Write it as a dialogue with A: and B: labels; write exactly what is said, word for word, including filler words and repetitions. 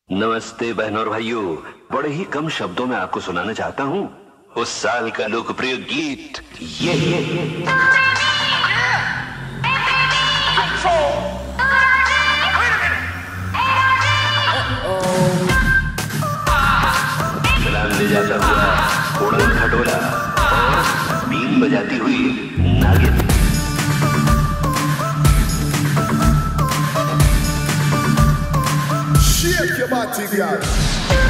A: नमस्ते बहनों और भाइयों, बड़े ही कम शब्दों में आपको सुनाना चाहता हूँ उस साल का लोकप्रिय गीत ये ये ये सलाम ले जाता हुआ उड़न खटोला और बीन बजाती हुई नागिन।
B: Shake your body, girl.